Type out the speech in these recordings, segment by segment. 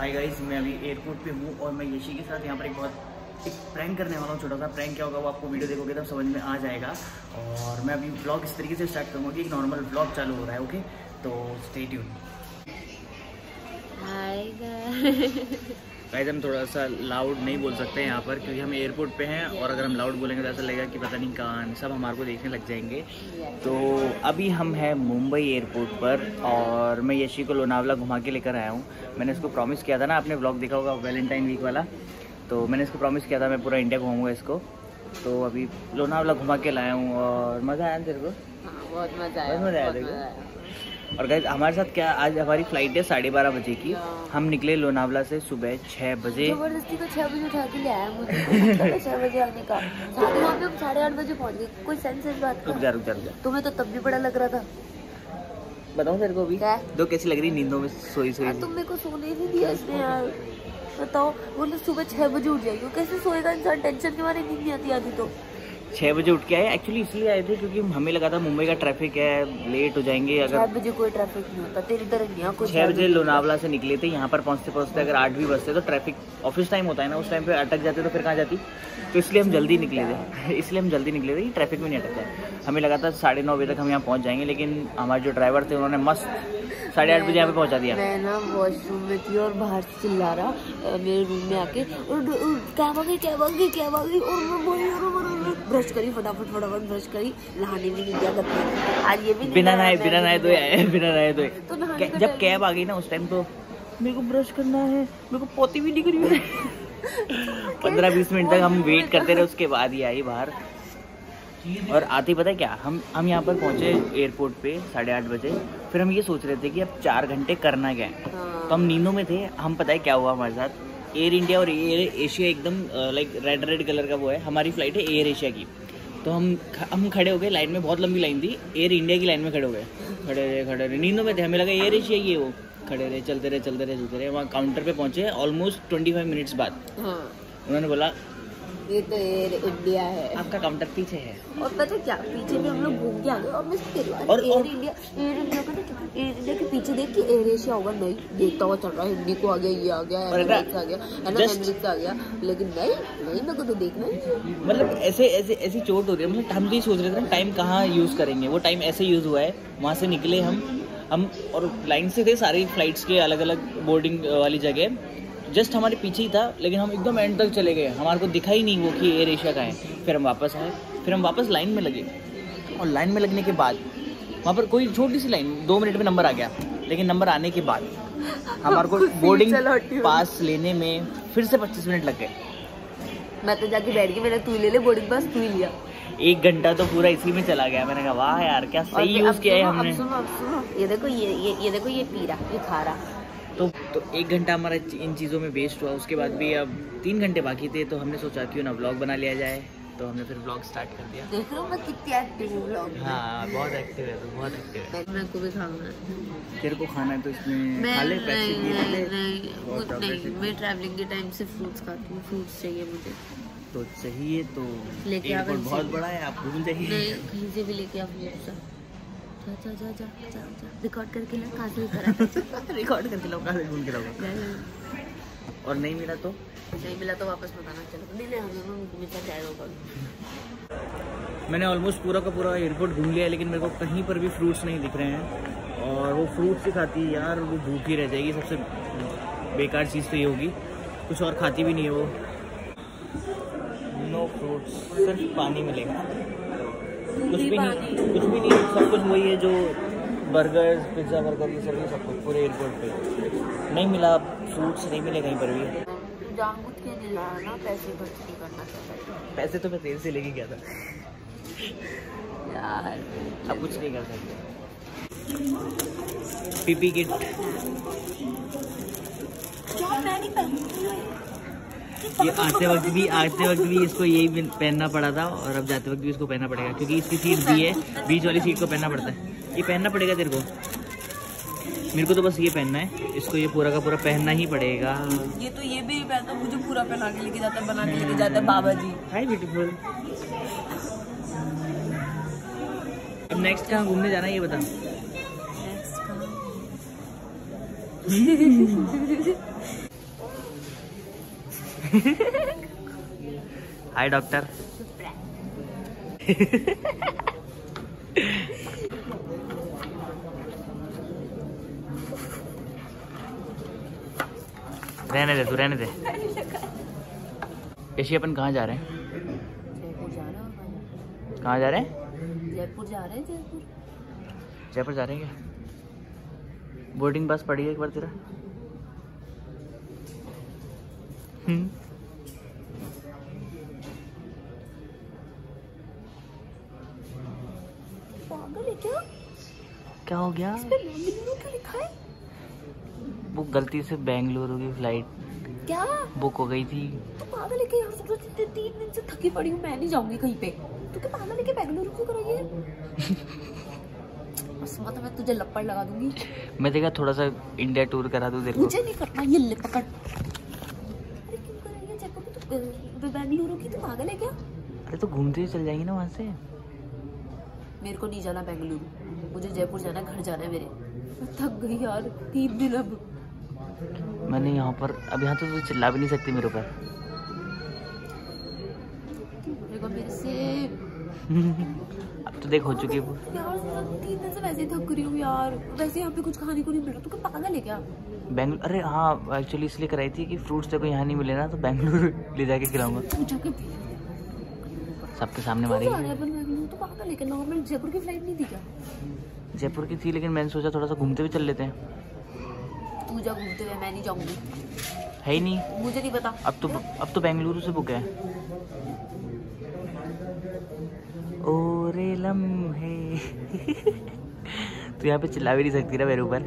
Hi guys, मैं अभी airport पे हूँ और मैं यशी के साथ यहाँ पर एक प्रैंक करने वाला हूँ। छोटा सा प्रैंक क्या होगा वो आपको वीडियो देखोगे तब समझ में आ जाएगा। और मैं अभी व्लॉग इस तरीके से स्टार्ट करूँगा कि एक नॉर्मल व्लॉग चालू हो रहा है। ओके, तो स्टे ट्यून। हाय गाइस, हम थोड़ा सा लाउड नहीं बोल सकते हैं यहाँ पर क्योंकि हम एयरपोर्ट पे हैं और अगर हम लाउड बोलेंगे तो ऐसा लगेगा कि पता नहीं कान सब हमारे को देखने लग जाएंगे। तो अभी हम हैं मुंबई एयरपोर्ट पर और मैं यशी को लोनावला घुमा के लेकर आया हूँ। मैंने इसको प्रॉमिस किया था ना, आपने व्लॉग देखा होगा वैलेंटाइन वीक वाला, तो मैंने इसको प्रॉमिस किया था मैं पूरा इंडिया घुमाऊँगा इसको। तो अभी लोनावला घुमा के लाया हूँ और मज़ा आया तेरे को? हाँ, बहुत मज़ा आया देखो। और गाइस हमारे साथ क्या, आज हमारी फ्लाइट है 12:30 बजे की। हम निकले लोनावला से सुबह 6 बजे। जबरदस्ती को 6 बजे उठा के ले आया मुझे 6 बजे आने का। वहाँ पे हम 8:30 बजे पहुँच गए। कोई सेंस है बात? रुक जा। तुम्हें तो तब भी बड़ा लग रहा था। बताऊँ तेरे को भी दो कैसी लग रही नींदों में सोई तुम मेरे को सोने ही नहीं दिया इसने यार। बताओ, बोले सुबह 6 बजे उठ जाएगी, कैसे सोएगा इंसान? टेंशन के मारे नींद नहीं आती आधी तो। 6 बजे उठ के आए। एक्चुअली इसलिए आए थे क्योंकि हमें लगा था मुंबई का ट्रैफिक है, लेट हो जाएंगे। अगर 6 बजे कोई ट्रैफिक नहीं होता तेरी तरह नहीं। 6 बजे लोनावला से निकले थे, यहाँ पर पहुँचते अगर 8 भी बजते तो ट्रैफिक ऑफिस टाइम होता है ना, उस टाइम पे अटक जाते तो फिर कहाँ जाती। तो इसलिए हम जल्दी निकले थे कि ट्रैफिक में नहीं अटकता है। हमें लगा था 9:30 बजे तक हम यहाँ पहुँच जाएंगे, लेकिन हमारे जो ड्राइवर थे उन्होंने मस्त 8:30 बजे यहाँ पे पहुँचा दिया। मैं ना वॉशरूम में थी और बाहर से चिल्ला रहा मेरे रूम में आके, और क्या भागी और ब्रश करी फटाफट ब्रश करी, नहाने भी नहीं गया। आज ये भी बिना नहाए तो जब कैब आ गई ना उस टाइम तो मेरे को ब्रश करना है, मेरे को पोती भी नहीं करी। 15-20 मिनट तक हम वेट करते रहे, उसके बाद ही आई बाहर। और आते ही पता है क्या, हम यहाँ पर पहुँचे एयरपोर्ट पे 8:30 बजे। फिर हम ये सोच रहे थे कि अब 4 घंटे करना क्या है। तो हम नींदों में थे। हम पता है क्या हुआ हमारे साथ, एयर इंडिया और एयर एशिया एकदम लाइक रेड कलर का वो है, हमारी फ्लाइट है एयर एशिया की। तो हम खड़े हो गए लाइन में, बहुत लंबी लाइन थी, एयर इंडिया की लाइन में खड़े हो गए। खड़े रहे नींदों में थे, हमें लगा एयर एशिया ही है वो। खड़े रहे, चलते रहे। वहाँ काउंटर पे पहुँचे ऑलमोस्ट 25 मिनट्स बाद। उन्होंने बोला ये तो एयर इंडिया है, आपका काउंटर पीछे है। और पता क्या, पीछे भी हम लोग घूम के आ गए। और मैं एयर इंडिया के पीछे देख के एयर एशिया होगा, नहीं देखता हुआ चल रहा है। हिंदी को आ गया, ये आ गया, एमिरेट्स आ गया, एमिरेट्स आ गया, लेकिन नहीं मेरे को तो देखना है। मतलब ऐसी चोट हो रही है। मतलब हम भी सोच रहे थे ना टाइम कहाँ यूज करेंगे, वो टाइम ऐसे यूज हुआ है। वहाँ से निकले हम और लाइन से थे सारी फ्लाइट्स के अलग अलग बोर्डिंग वाली जगह। जस्ट हमारे पीछे ही था, लेकिन हम एकदम एंड तक चले गए, हमारे को दिखा ही नहीं वो कि एयर एशिया का है। फिर हम वापस आए, फिर हम वापस लाइन में लगे। और लाइन में लगने के बाद वहाँ पर कोई छोटी सी लाइन, 2 मिनट में नंबर आ गया। लेकिन नंबर आने के बाद हमारे को बोर्डिंग पास लेने में फिर से 25 मिनट लग गए। मैं तो जाके बैठ गई, मैंने तू ले ले बोर्डिंग पास, तू ही लिया। 1 घंटा तो पूरा इसी में चला गया। मैंने कहा वाह यार क्या सही यूज किया है हमने। सुनो, ये देखो ये पी रहा, ये खा रहा। तो 1 घंटा हमारा इन चीज़ों में वेस्ट हुआ। उसके बाद भी अब 3 घंटे बाकी थे, तो हमने सोचा क्यों ना व्लॉग बना लिया जाए। तो हमने फिर व्लॉग स्टार्ट कर दिया। देख रहे हो मैं कितनी एक्टिव हूँ व्लॉग में। हाँ, बहुत एक्टिव है, तो बहुत एक्टिव है। मैं को भी खाना है। तेरे को खाना है तो इसमें खा ले, पैसे नहीं, मैं ट्रैवलिंग के टाइम से फ्रूट्स खाती हूँ। फ्रूट्स चाहिए मुझे। तो चाहिए तो लेके आ, बहुत बड़ा है, आप भूल जाइए। नहीं, कहीं से भी लेके आ। जा रिकॉर्ड करके ला, कहाँ से करा रिकॉर्ड करके लाओ, कहाँ से ढूंढ के लाओ। और नहीं मिला तो वापस बताना। चलो नहीं मिल जाएगा। मैंने ऑलमोस्ट पूरा का पूरा एयरपोर्ट घूम लिया, लेकिन मेरे को कहीं पर भी फ्रूट्स नहीं दिख रहे हैं। और वो फ्रूट्स ही खाती है यार, वो भूखी रह जाएगी। सबसे बेकार चीज़ तो ये होगी, कुछ और खाती भी नहीं है वो। नो फ्रूट्स, सिर्फ पानी मिलेगा। कुछ भी नहीं, सब कुछ वही है जो बर्गर, पिज्ज़ा, बर्गर, ये सब कुछ पूरे एयरपोर्ट पे नहीं मिला। फ्रूट्स नहीं मिले कहीं पर भी। जानबूझ के नहीं लाया ना, पैसे खर्च नहीं करना चाहता। पैसे तो मैं तेल से लेके गया था यार, अब कुछ नहीं कर सकते। पीपी किट ये आते वक्त भी इसको यही पहनना पड़ा था, और अब जाते वक्त भी इसको पहनना पड़ेगा क्योंकि इसकी सीट दी है, बीच वाली सीट को पहनना पड़ता है। ये पहनना पड़ेगा तेरे को, मेरे को तो बस ये पहनना है। इसको ये पूरा का पूरा पहनना ही पड़ेगा। ये तो ये भी नहीं पहनता, मुझे पूरा पहना के लेके जाता है, बना के लेके जाता है बाबा जी। हाय ब्यूटीफुल। अब नेक्स्ट कहाँ घूमने जाना है ये बता। Hi doctor. रहने दे तू, रहने दे। ऋषि अपन कहाँ जा रहे हैं? जयपुर जा रहे हैं। कहाँ जा रहे हैं? जयपुर जा रहे हैं। जयपुर जा रहे हैं क्या? बोर्डिंग पास पड़ी है एक बार तेरा? पागल है क्या? क्या हो गया? इस पे बेंगलुरु क्या लिखा है? वो गलती से बेंगलुरु की फ्लाइट क्या बुक हो गई थी। तो पागल है क्या यार? समझो 3 दिन से थकी पड़ी हूँ, मैं नहीं जाऊंगी कहीं पे। तू क्या पागल है क्या? बेंगलुरु क्यों कराई है? तो मैं तुझे लपड़ लगा दूंगी। मैं देखा थोड़ा सा इंडिया टूर करा दूं तेरे को। मुझे नहीं करना ये, ले पकड़। अरे क्यों कराई है जयपुर की? तो बेंगलुरु की? तू पागल है क्या? अरे तो घूमते ही चल जाएंगे ना वहाँ से। मेरे को नहीं जाना बेंगलुरु, मुझे जयपुर जाना है, घर जाना है मेरे। मैं थक गई यार, 3 दिन अब। मैंने यहाँ पर अब यहाँ तो तू चिल्ला भी नहीं सकती मेरे ऊपर। मेरे से अब तो देख हो चुकी है वो। यार 3 दिन से वैसे ही थक रही हूँ यार। वैसे यहाँ पे कुछ खाने को नहीं मिल रहा। तू क्या पागल है क्या? बेंगलुरु? अरे हाँ, एक्चुअली इसलिए कराई थी कि फ्रूट्स देखो यहाँ नहीं मिले ना, तो बेंगलुरु ले जाके खिलाऊंगा। सबके सामने मारेगी। तो पागल है क्या? नॉर्मल जयपुर की फ्लाइट नहीं थी क्या? जयपुर की थी, लेकिन मैंने सोचा थोड़ा सा घूमते हुए चल लेते हैं। तू जा घूमते हुए, मैं नहीं जाऊंगी। है ही नहीं, मुझे नहीं पता। अब तो बेंगलुरु से बुक है। ओ रे लम्हे। तू यहाँ पे चिल्ला भी नहीं सकती ना मेरे ऊपर।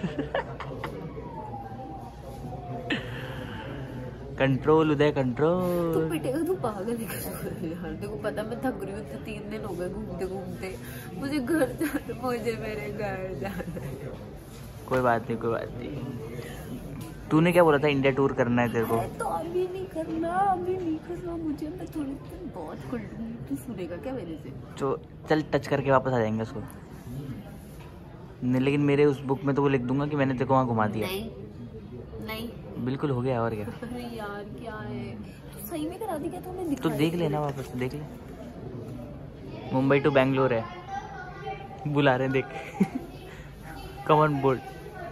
Control Uday, control. तू पिटेगा, तू पागल है यार। देखो पता मैं थक रही हूँ, 3 दिन हो गए घूमते घूमते। मुझे घर जाना, मुझे मेरे घर जाना। कोई बात नहीं, कोई बात नहीं। तूने क्या बोला था इंडिया टूर करना है तेरे को? तो अभी नहीं करना, अभी नहीं करना मुझे। मैं थोड़ी देर बहुत कर लूंगी। तू सुनेगा क्या मेरे से? तो चल टच करके वापस आ जाएंगे उसको। नहीं, लेकिन मेरे उस बुक में तो वो लिख दूंगा कि मैंने तेरे को वहाँ घुमा दिया। नहीं बिल्कुल हो गया, और क्या। अरे यार क्या है, तू सही में करा दी क्या? तूने तो देख लेना, वापस देख ले। मुंबई टू बैंगलोर है, बुला रहे हैं, देख। Common board.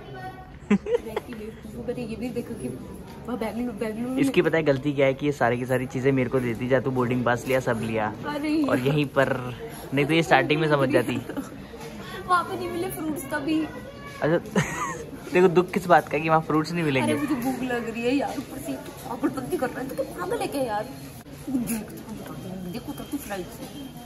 ये भी देखो कि बेंगलुरु। इसकी पता है गलती क्या है कि ये सारी की सारी चीजें मेरे को देती। जा तू बोर्डिंग पास लिया, सब लिया, और यहीं पर नहीं तो ये स्टार्टिंग में समझ जाती। वहाँ पे नहीं मिले फ्रूट्स तभी। अच्छा देखो दुख किस बात का कि वहाँ फ्रूट्स नहीं मिलेंगे। अरे मुझे भूख लग रही है यार, ऊपर से पागलपंती कर रहा है। तो पागल है क्या यार? देखो तो फ्लाइट से।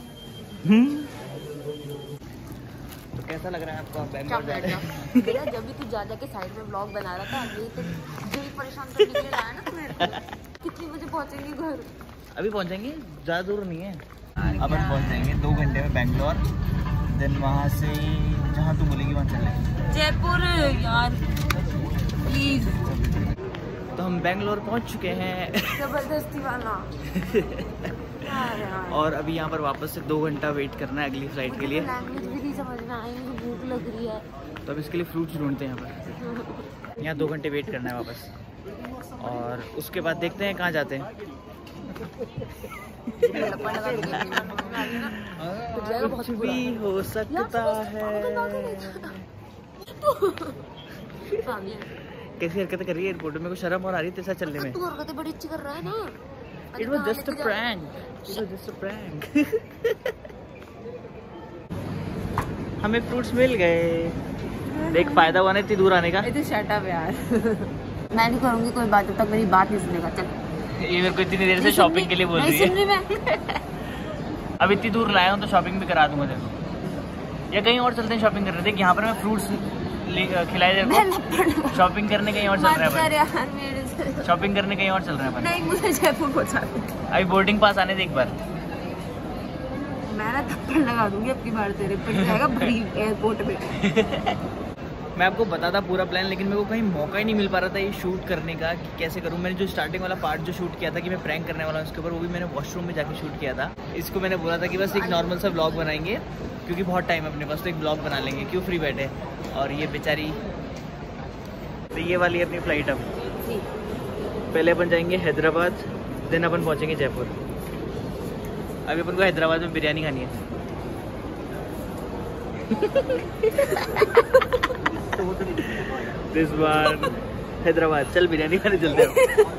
तो कैसा लग रहा है आपको बैंगलोर जा रहे हैं? बेटा जब भी तू जा के साइड में व्लॉग बना रहा था, यही तो यही परेशान करने के लिए लाया ना तू मेरे को। कितने बजे पहुंचेंगे घर? अभी पहुंचेंगे, ज़्यादा दूर नहीं है। अपन पहुंच जाएंगे 2 घंटे में बैंगलोर। देन वहाँ से जहाँ तू बोलेगी वहाँ चलेंगे। जयपुर यार प्लीज। तो हम बैंगलोर पहुँच चुके हैं। जबरदस्ती वाला। और अभी यहाँ पर वापस से 2 घंटा वेट करना है अगली फ्लाइट के लिए। लैंग्वेज भी नहीं समझ में आई, मुझे भूख लग रही है। तो अब इसके लिए फ्रूट्स ढूंढते हैं यहाँ पर। यहाँ 2 घंटे वेट करना है वापस, और उसके बाद देखते हैं कहाँ जाते हैं। कुछ भी हो सकता है। कैसी हरकतें कर रही है एयरपोर्ट में? को शर्म और आ रही है तेरे साथ चलने में? तू हरकतें बड़ी अच्छी कर रहा है ना। It was just a prank. It was just a prank. हमें फ्रूट्स मिल गए। देख फायदा हुआ ना इतनी दूर आने का। शट अप यार। मैं नहीं करूंगी कोई बात जब तक मेरी बात नहीं सुनेगा। चल। ये मेरे को इतनी देर से शॉपिंग के लिए बोल रही है। अब इतनी दूर लाया हूँ तो शॉपिंग भी करा दूंगा तेरे को। या कहीं और चलते हैं शॉपिंग करने। देख यहाँ पर मैं फ्रूट्स खिलाए तेरे को। शॉपिंग करने कहीं और चल रहा है। शॉपिंग करने कहीं और चल रहा है। नहीं मुझे जयपुर पहुंचा दे। अभी बोर्डिंग पास आने दे एक बार। मैं ना थप्पड़ लगा दूंगी अपनी बार तेरे पे जाएगा भरी एयरपोर्ट में। मैं आपको बताता पूरा प्लान, लेकिन मेरे को कहीं मौका ही नहीं मिल पा रहा था ये शूट करने का कि कैसे करूँ। मैंने जो स्टार्टिंग वाला पार्ट जो शूट किया था कि मैं प्रैंक करने वाला हूँ इसके ऊपर, वो भी मैंने वॉशरूम में जाके शूट किया था। इसको मैंने बोला था कि बस एक नॉर्मल सा व्लॉग बनाएंगे क्योंकि बहुत टाइम है अपने पास, तो एक व्लॉग बना लेंगे, क्यों फ्री बैठे। और ये बेचारी, तो ये वाली अपनी फ्लाइट अब पहले अपन जाएंगे हैदराबाद, देन अपन पहुंचेंगे जयपुर। अभी अपन को हैदराबाद में बिरयानी खानी है। इस बार हैदराबाद चल बिरयानी खाने चलते हैं।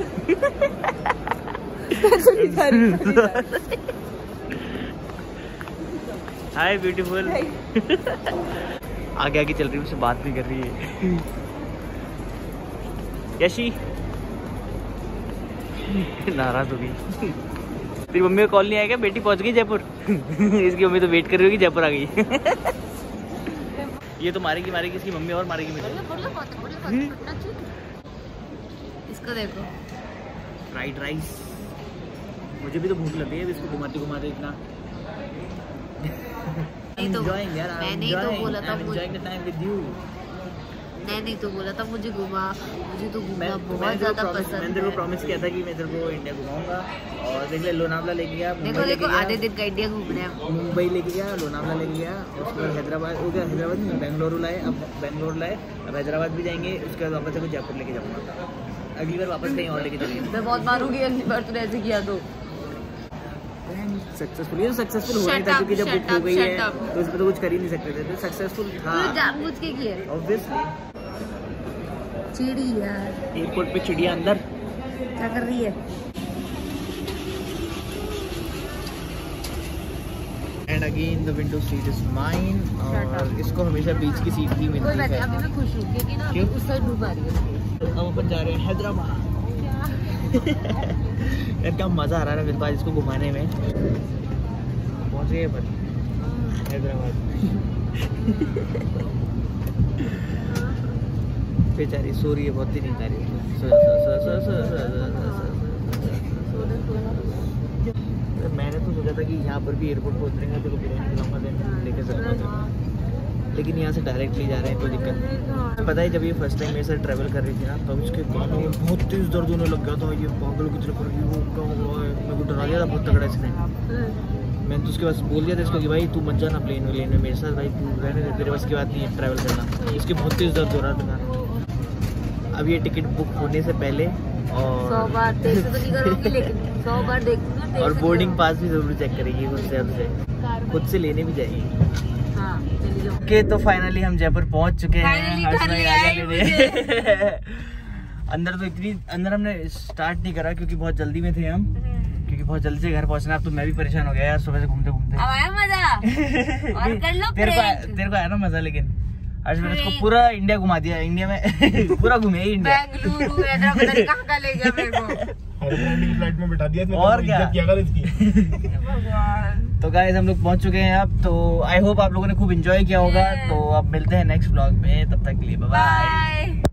Hi beautiful. आगे आगे चल रही हूँ, उससे बात भी कर रही है। यशी नाराज हो गई। तेरी मम्मी का कॉल नहीं आएगा? बेटी पहुंच गई जयपुर। इसकी मम्मी तो वेट कर रही होगी, जयपुर आ गई। ये तो मारेगी इसकी मम्मी और मारेगी मुझे। इसको देखो, फ्राइड राइस। मुझे भी तो भूख लग रही है, इसको घुमाते घुमाते इतना। नहीं तो मैंने ही तो बोला था, नहीं तो बोला था मुझे घुमा, मुझे तो घूमना बहुत ज्यादा पसंद है। मैंने तेरे को प्रॉमिस किया था कि मैं तेरे को इंडिया घुमाऊंगा, और देख ले लोनावला लेके गया, देखो आधे दिन का इंडिया घूमने हैं। मुंबई लेके गया, लोनावला लेके गया, उसके बाद हैदराबाद हो गया, हैदराबाद में बेंगलुरु लाए, अब बेंगलोर लाए, अब हैदराबाद भी जाएंगे, उसके बाद वापस को जयपुर लेके जाऊँगा। अगली बार वापस कहीं और लेके चलेंगे। मैं बहुत मारूंगी अगली बार तूने ऐसे किया तो। सक्सेसफुल, ये सक्सेसफुल हो नहीं था क्योंकि जब बुक हो गई है तो उस पर तो कुछ कर ही नहीं सकते थे। तो सक्सेसफुल था जानबूझ के किया ऑब्वियसली। चिड़िया एयरपोर्ट पे चिड़िया अंदर क्या कर रही है? And again the window seat is mine, और इसको हमेशा बीच की सीट ही मिलती है। अभी मैं खुश हूँ क्योंकि ना उस साइड डूब आ रही है। अब अपन जा रहे हैं हैदराबाद। यार क्या मजा आ रहा है मेरे पास इसको घुमाने में। पहुंच गए अपन हैदराबाद। बेचारी सो रही है, बहुत ही नींद आ रही है। मैंने तो सोचा था कि यहाँ पर भी एयरपोर्ट पहुँच रहेंगे तो बिरयानी खिलाऊंगा, देन लेके चलूँगा, लेकिन यहाँ से डायरेक्टली जा रहे हैं, कोई दिक्कत नहीं। पता है जब ये फर्स्ट टाइम मेरे साथ ट्रैवल कर रही थी ना, तब इसके कानों में बहुत तेज दर्द होने लग गया था। ये पागल की तरफ वो क्या हुआ है, मेरे को डरा दिया था बहुत तगड़ा इसने। मैंने तो उसके बाद बोल दिया था इसको कि भाई तू मत जाना प्लेन में मेरे साथ, भाई तू रहने दे, तेरे बस की बात नहीं है ट्रैवल करना। इसके बहुत तेज दर्द हो रहा था। अब ये टिकट बुक होने से पहले और 100 बार तेज तो नहीं करूँगी, लेकिन 100 बार देखूंगा। और बोर्डिंग पास भी जरूर चेक करेगी खुद से लेने भी जाएगी। ओके तो फाइनली हम जयपुर पहुंच चुके हैं। अंदर तो इतनी अंदर हमने स्टार्ट नहीं करा क्योंकि बहुत जल्दी में थे हम, क्योंकि बहुत जल्दी से घर पहुंचना। अब तो मैं भी परेशान हो गया यार सुबह से घूमते घूमते। आया मजा और कर लो तेरे को आया ना मजा, लेकिन आज मैंने इसको पूरा इंडिया घुमा दिया। इंडिया में पूरा घूमे ही इंडिया। बेंगलुरु हैदराबाद कहाँ ले गया मेरे को, फ्लाइट में बिठा दिया और क्या तो गाइस हम लोग पहुंच चुके हैं अब। तो आई होप आप लोगों ने खूब एंजॉय किया होगा। तो अब मिलते हैं नेक्स्ट व्लॉग में, तब तक के लिए बाय बाय।